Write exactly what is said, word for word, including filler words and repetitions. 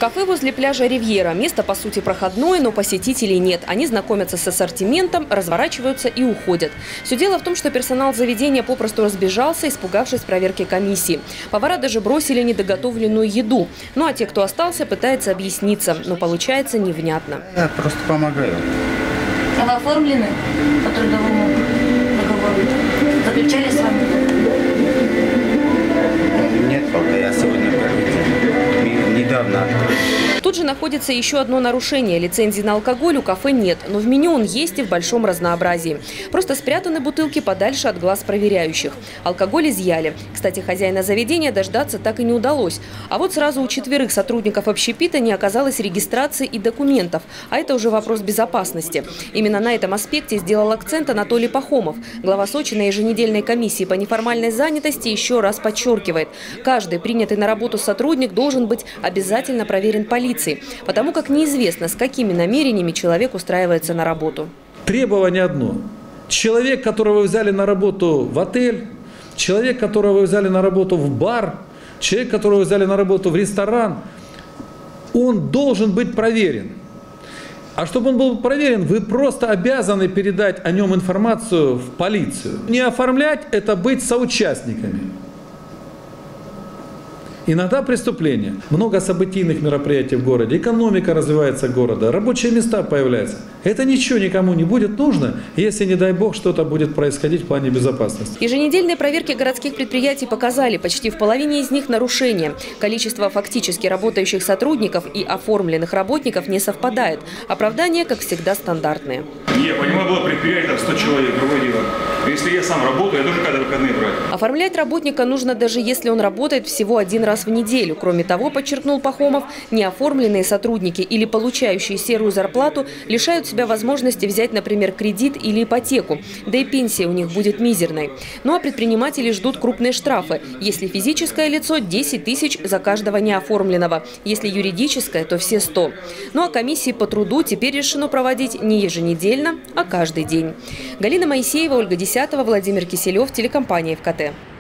Кафе возле пляжа «Ривьера». Место, по сути, проходное, но посетителей нет. Они знакомятся с ассортиментом, разворачиваются и уходят. Все дело в том, что персонал заведения попросту разбежался, испугавшись проверки комиссии. Повара даже бросили недоготовленную еду. Ну а те, кто остался, пытается объясниться, но получается невнятно. Я просто помогаю. А вы оформлены по трудовому договору? Заключали с вами? Нет, пока я сегодня первый день. Недавно открыл. Тут же находится еще одно нарушение. Лицензии на алкоголь у кафе нет, но в меню он есть и в большом разнообразии. Просто спрятаны бутылки подальше от глаз проверяющих. Алкоголь изъяли. Кстати, хозяина заведения дождаться так и не удалось. А вот сразу у четверых сотрудников общепита не оказалось регистрации и документов. А это уже вопрос безопасности. Именно на этом аспекте сделал акцент Анатолий Пахомов. Глава Сочи на еженедельной комиссии по неформальной занятости еще раз подчеркивает. Каждый принятый на работу сотрудник должен быть обязательно проверен полицией. Потому как неизвестно, с какими намерениями человек устраивается на работу. Требование одно. Человек, которого вы взяли на работу в отель, человек, которого вы взяли на работу в бар, человек, которого вы взяли на работу в ресторан, он должен быть проверен. А чтобы он был проверен, вы просто обязаны передать о нем информацию в полицию. Не оформлять – это быть соучастниками. Иногда преступления. Много событийных мероприятий в городе, экономика развивается города, рабочие места появляются. Это ничего никому не будет нужно, если, не дай бог, что-то будет происходить в плане безопасности. Еженедельные проверки городских предприятий показали, почти в половине из них нарушения. Количество фактически работающих сотрудников и оформленных работников не совпадает. Оправдания, как всегда, стандартные. Я понимаю, было предприятие, там сто человек, другое дело. Если я сам работаю, я тоже когда выходные брать. Оформлять работника нужно даже если он работает всего один раз в неделю. Кроме того, подчеркнул Пахомов, неоформленные сотрудники или получающие серую зарплату лишают себя возможности взять, например, кредит или ипотеку. Да и пенсия у них будет мизерной. Ну а предприниматели ждут крупные штрафы. Если физическое лицо – десять тысяч за каждого неоформленного. Если юридическое, то все сто. Ну а комиссии по труду теперь решено проводить не еженедельно, а каждый день. Галина Моисеева, Ольга Десятова, Владимир Киселев, телекомпания ФКТ.